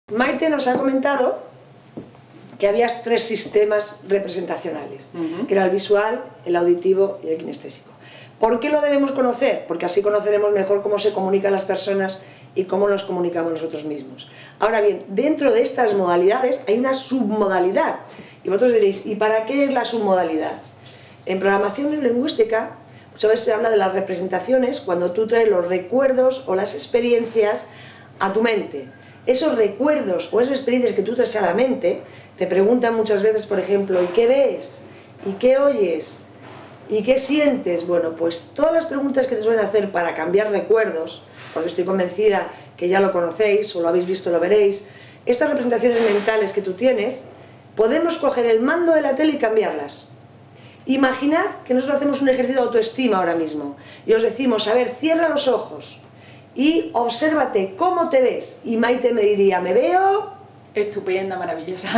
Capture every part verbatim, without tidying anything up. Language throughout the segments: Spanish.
Maite nos ha comentado que había tres sistemas representacionales, uh-huh. que era el visual, el auditivo y el kinestésico. ¿Por qué lo debemos conocer? Porque así conoceremos mejor cómo se comunican las personas y cómo nos comunicamos nosotros mismos. Ahora bien, dentro de estas modalidades hay una submodalidad. Y vosotros diréis, ¿y para qué es la submodalidad? En programación neurolingüística muchas veces se habla de las representaciones cuando tú traes los recuerdos o las experiencias a tu mente. Esos recuerdos o esas experiencias que tú traes a la mente, te preguntan muchas veces, por ejemplo, ¿y qué ves? ¿Y qué oyes? ¿Y qué sientes? Bueno, pues todas las preguntas que te suelen hacer para cambiar recuerdos, porque estoy convencida que ya lo conocéis o lo habéis visto, lo veréis, estas representaciones mentales que tú tienes, podemos coger el mando de la tele y cambiarlas. Imaginad que nosotros hacemos un ejercicio de autoestima ahora mismo y os decimos, a ver, cierra los ojos y obsérvate cómo te ves. Y Maite me diría, me veo... estupenda, maravillosa.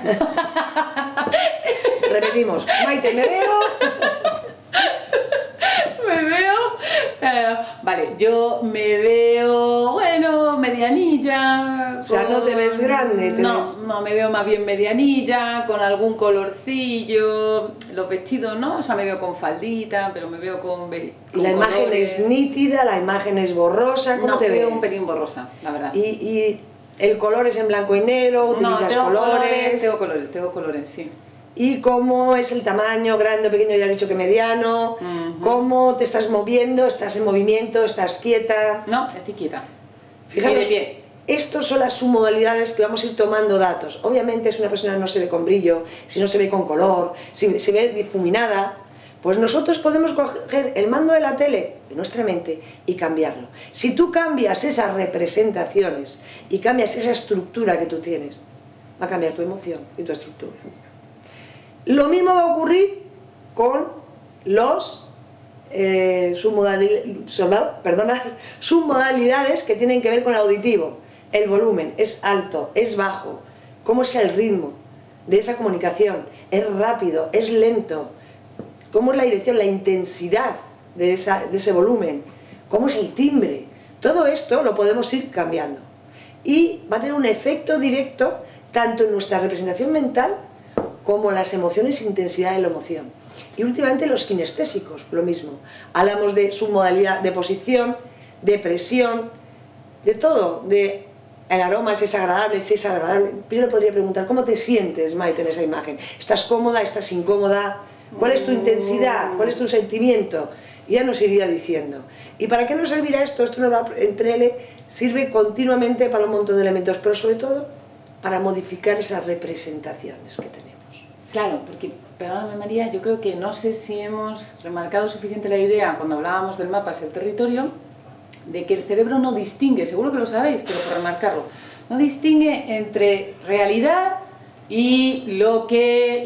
Repetimos, Maite, me veo... me veo... Eh, vale, yo me veo, bueno, medianilla. O sea, no te ves grande. Te no, ves... no, me veo más bien medianilla, con algún colorcillo, los vestidos, ¿no? O sea, me veo con faldita, pero me veo con, con Y la imagen colores. es nítida, la imagen es borrosa, ¿cómo no, te ves? veo un pelín borrosa, la verdad. Y, y el color es en blanco y negro, utilizas no, tengo colores... colores. Tengo colores, tengo colores, sí. Y cómo es el tamaño, grande o pequeño, ya he dicho que mediano, uh-huh. cómo te estás moviendo, estás en movimiento, estás quieta... No, estoy quieta. Fijaros, de pie. Estos son las submodalidades que vamos a ir tomando datos. Obviamente si una persona no se ve con brillo, si no se ve con color, si se ve difuminada, pues nosotros podemos coger el mando de la tele de nuestra mente y cambiarlo. Si tú cambias esas representaciones y cambias esa estructura que tú tienes, va a cambiar tu emoción y tu estructura. Lo mismo va a ocurrir con los eh, submodalidades, perdona, submodalidades que tienen que ver con el auditivo. El volumen, es alto, es bajo, cómo es el ritmo de esa comunicación, es rápido, es lento, cómo es la dirección, la intensidad de, esa, de ese volumen, cómo es el timbre. Todo esto lo podemos ir cambiando y va a tener un efecto directo tanto en nuestra representación mental como las emociones e intensidad de la emoción. Y últimamente los kinestésicos, lo mismo. Hablamos de su modalidad de posición, de presión, de todo, de el aroma, si es agradable, si es agradable. Yo le podría preguntar, ¿cómo te sientes, Maite, en esa imagen? ¿Estás cómoda? ¿Estás incómoda? ¿Cuál es tu intensidad? ¿Cuál es tu sentimiento? Y ya nos iría diciendo. ¿Y para qué nos servirá esto? Esto nos va, en P N L sirve continuamente para un montón de elementos, pero sobre todo para modificar esas representaciones que tenemos. Claro, porque, perdóname María, yo creo que no sé si hemos remarcado suficiente la idea cuando hablábamos del mapa hacia el territorio, de que el cerebro no distingue, seguro que lo sabéis, pero por remarcarlo, no distingue entre realidad y lo que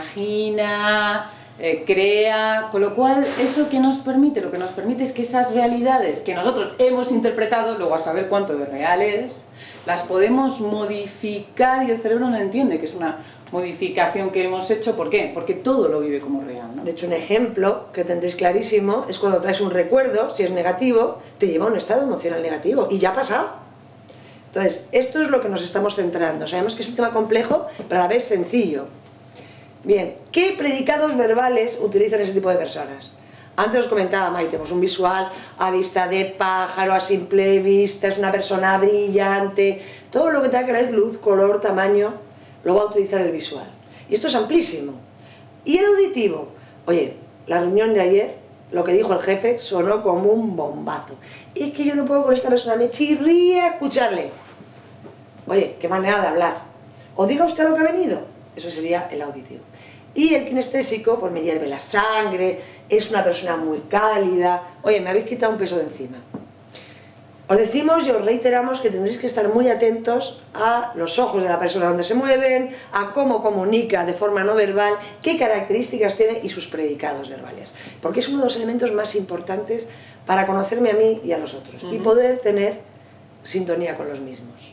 imagina, eh, crea, con lo cual eso que nos permite, lo que nos permite es que esas realidades que nosotros hemos interpretado, luego a saber cuánto de real es, las podemos modificar y el cerebro no entiende que es una modificación que hemos hecho. ¿Por qué? Porque todo lo vive como real, ¿no? De hecho, un ejemplo que tendréis clarísimo es cuando traes un recuerdo, si es negativo, te lleva a un estado emocional negativo y ya ha pasado. Entonces, esto es lo que nos estamos centrando. Sabemos que es un tema complejo, pero a la vez sencillo. Bien, ¿qué predicados verbales utilizan ese tipo de personas? Antes os comentaba Maite, pues un visual a vista de pájaro, a simple vista, es una persona brillante, todo lo que tenga que ver luz, color, tamaño, lo va a utilizar el visual. Y esto es amplísimo. Y el auditivo, oye, la reunión de ayer, lo que dijo el jefe, sonó como un bombazo. Es que yo no puedo con esta persona, me chirría escucharle. Oye, qué manera de hablar. O diga usted lo que ha venido. Eso sería el auditivo. Y el kinestésico, pues me hierve la sangre, es una persona muy cálida. Oye, me habéis quitado un peso de encima. Os decimos y os reiteramos que tendréis que estar muy atentos a los ojos de la persona donde se mueven, a cómo comunica de forma no verbal, qué características tiene y sus predicados verbales. Porque es uno de los elementos más importantes para conocerme a mí y a los otros. Uh-huh. Y poder tener sintonía con los mismos.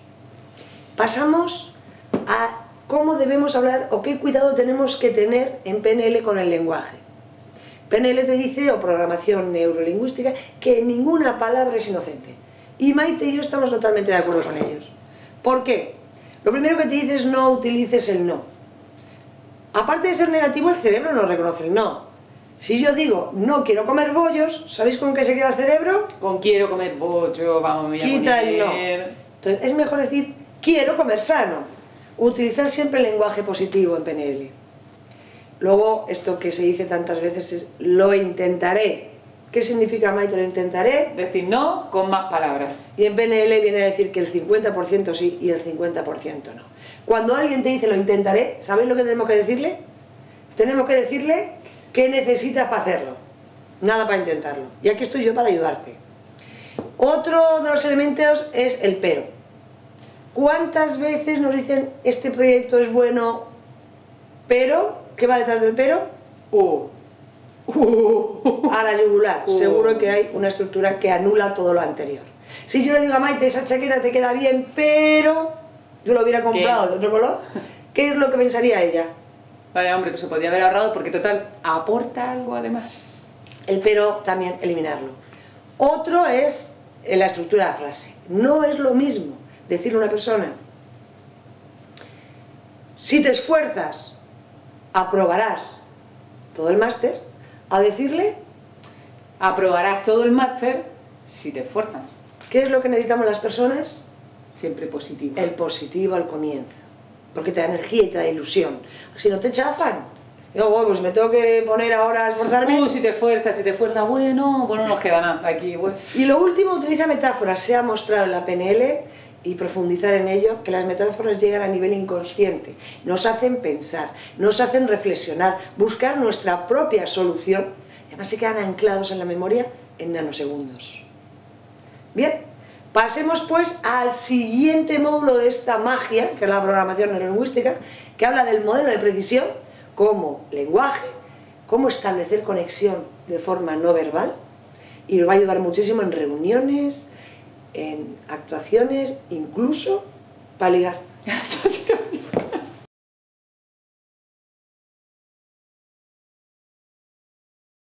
Pasamos a cómo debemos hablar o qué cuidado tenemos que tener en P N L con el lenguaje. P N L te dice, o programación neurolingüística, que ninguna palabra es inocente. Y Maite y yo estamos totalmente de acuerdo con ellos. ¿Por qué? Lo primero que te dice es no utilices el no. Aparte de ser negativo, el cerebro no reconoce el no. Si yo digo, no quiero comer bollos, ¿sabéis con qué se queda el cerebro? Con quiero comer bollo, vamos, me voy a Quita el no. morir. Entonces, es mejor decir, quiero comer sano. Utilizar siempre el lenguaje positivo en P N L. Luego, esto que se dice tantas veces es, lo intentaré. ¿Qué significa, Maite, lo intentaré? Decir no con más palabras. Y en P N L viene a decir que el cincuenta por ciento sí y el cincuenta por ciento no. Cuando alguien te dice lo intentaré, ¿sabéis lo que tenemos que decirle? Tenemos que decirle qué necesitas para hacerlo. Nada para intentarlo. Y aquí estoy yo para ayudarte. Otro de los elementos es el pero. ¿Cuántas veces nos dicen este proyecto es bueno, pero? ¿Qué va detrás del pero? Uh. Uh. A la yugular. Uh. Seguro que hay una estructura que anula todo lo anterior. Si yo le digo a Maite, esa chaqueta te queda bien, pero yo lo hubiera comprado ¿Qué? de otro color, ¿qué es lo que pensaría ella? Vaya hombre, que se podría haber ahorrado porque total, aporta algo además. El pero también eliminarlo. Otro es la estructura de la frase. No es lo mismo decirle a una persona, si te esfuerzas, aprobarás todo el máster, a decirle, aprobarás todo el máster si te esfuerzas. ¿qué es lo que necesitamos las personas? Siempre positivo. El positivo al comienzo, porque te da energía y te da ilusión. Si no te chafan, yo, bueno, pues me tengo que poner ahora a esforzarme. Uh, si te esfuerzas, si te esfuerzas, bueno, pues no nos queda nada aquí. Bueno. Y lo último, utiliza metáforas. Se ha mostrado en la P N L, y profundizar en ello, que las metáforas llegan a nivel inconsciente, nos hacen pensar, nos hacen reflexionar, buscar nuestra propia solución, y además se quedan anclados en la memoria en nanosegundos. Bien, pasemos pues al siguiente módulo de esta magia, que es la programación neurolingüística, que habla del modelo de precisión como lenguaje, cómo establecer conexión de forma no verbal, y os va a ayudar muchísimo en reuniones, en actuaciones, incluso para ligar.